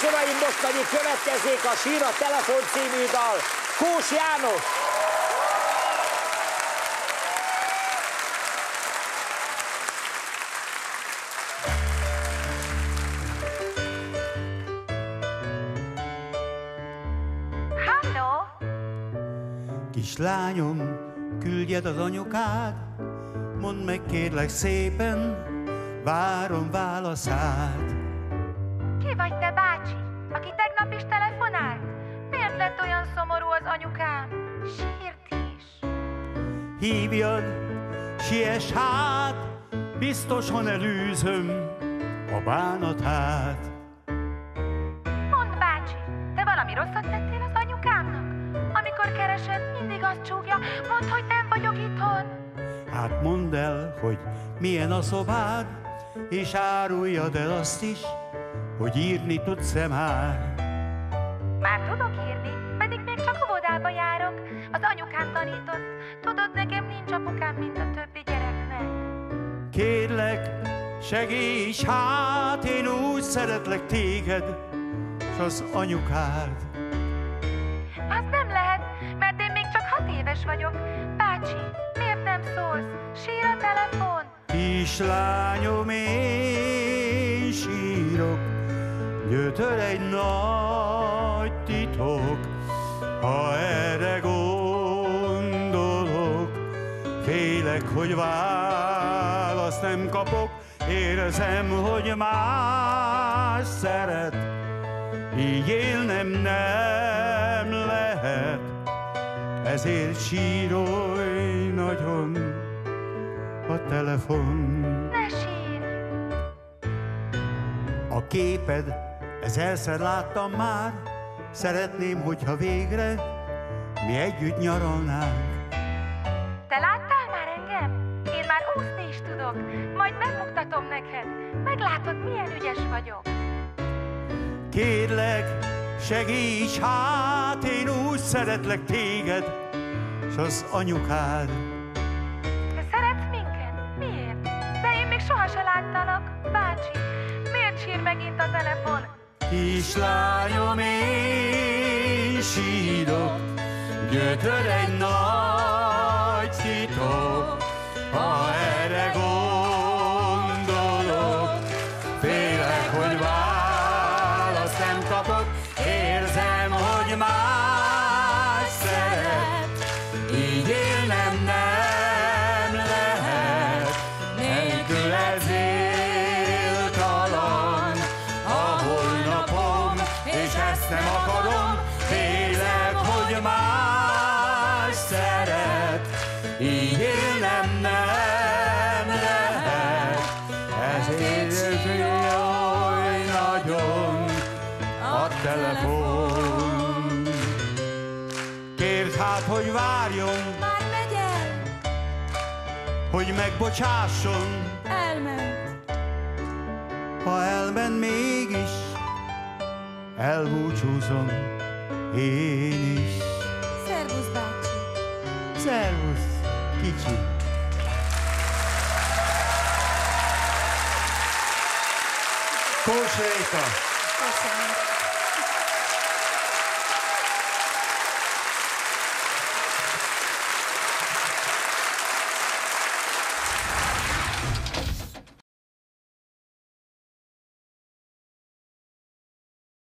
uraim, most pedig következzék a Sír a telefon című dal. Kós János! Halló? Kislányom, küldjed az anyukád, mondd meg kérlek szépen, várom válaszát. Ki vagy te, bácsi, aki tegnap is telefonált? Miért lett olyan szomorú az anyukám? Sírt is. Hívjad, siess hát, biztosan elűzöm a bánatát. Mondd, bácsi, te valami rosszat tettél az anyukámnak? Amikor keresed, mindig azt csúgja, mondd, hogy nem vagyok itthon. Hát mondd el, hogy milyen a szobád, és áruljad el azt is, hogy írni tudsz-e már. Már tudok írni, pedig még csak óvodába járok. Az anyukám tanított. Tudod, nekem nincs apukám, mint a többi gyereknek. Kérlek, segíts hát, én úgy szeretlek téged, s az anyukád. Az nem lehet, mert én még csak 6 éves vagyok. Bácsi, miért nem szólsz? Sír a telefon. Kislányom, én sírok, gyötör egy nagy titok. Ha erre gondolok, félek, hogy választ nem kapok. Érzem, hogy más szeret, így élnem nem lehet. Ezért sírolj nagyon a telefon. Ne sírj! A képed, ezerszer láttam már, szeretném, hogyha végre mi együtt nyaralnánk. Te láttál már engem? Én már úszni is tudok. Majd megmutatom neked. Meglátod, milyen ügyes vagyok. Kérlek, segíts hát, én úgy szeretlek téged, s az anyukád. Te szeretsz minket? Miért? De én még sohasem láttalak. Bácsi, miért sír megint a telefon? Kislányom, én sírok, gyötör egy nagy titok. Ha erre gondolok, félek, hogy választ nem kapok. Érzem, hogy más szeret, így élnem nem lehet. Nélkül ez éltalan a holnapom, és ezt nem akarom. Félek, hogy más szeret, így élnem nem lehet. Ezért sírolj nagyon a telefon. Kérd hát, hogy várjon, Már megy el. hogy megbocsásson. Elment. Ha elment mégis, elbúcsúzom én is. Szervusz, bácsi. Szervusz, kicsi. Kós Réka. Köszönöm.